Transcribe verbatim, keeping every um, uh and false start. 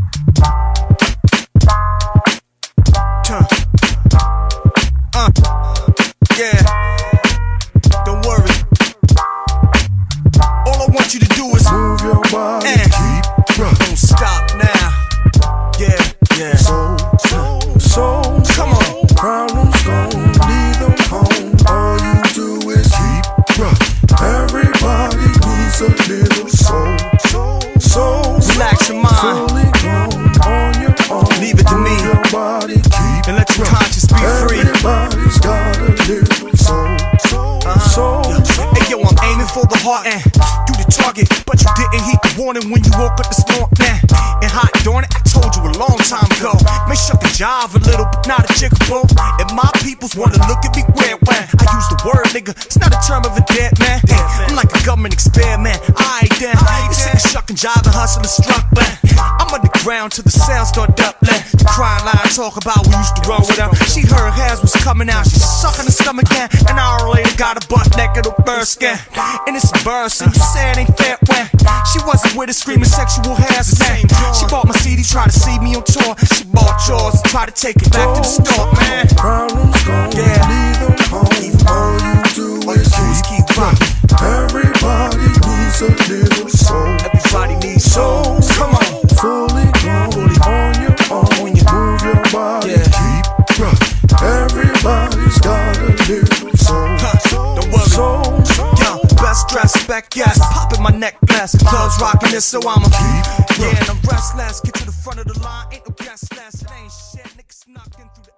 Tuh. Uh, yeah. Don't worry. All I want you to do is move your body, and keep rocking. Don't stop now. Yeah, yeah. So, so, so, come on. Problems gone, leave them home. All you do is keep rocking. Everybody needs a little soul, soul, soul. Relax your mind. Fully grown on your own. Leave it to me. Move your body, keep and let your conscience be free. Everybody's got a little soul, soul, uh-huh. soul. Hey yo, I'm aiming for the heart and you the target, but you didn't heed the warning when you woke up this morning. And hot darn it, I told you a long time ago. Make sure I jive a little, but not a chickable. And my peoples wanna look at me weird when I use the word nigga. It's not a term of a dead man. I'm like a government experiment. I ain't then. You said shuck and jive and hustle and struck, man. I'm underground till the sound start doubling. The crying line talk about we used to roll with her. She heard hers was coming out. She's sucking her stomach in. An hour later got a butt naked with bird skin. And it's a burst, and you say it ain't fair when she wasn't with a screaming sexual harassment. She bought my C D, tried to see me on tour. She bought yours and tried to take it back to the store, man. Problems gone, yeah. Leave them home. All you do All you is do is keep rocking. Everybody needs a little soul. Everybody needs soul. Come on. Fully grown, fully on your own. On your move your body, yeah. keep rocking. Everybody's got a little soul. Huh. Don't worry. Soul. Yo, best dressed, back yes. Popping my necklace. Clubs rocking this, so I'ma keep. Yeah, and I'm restless. Get to the front of the line. Ain't no guest less. It ain't shit. Niggas knocking through the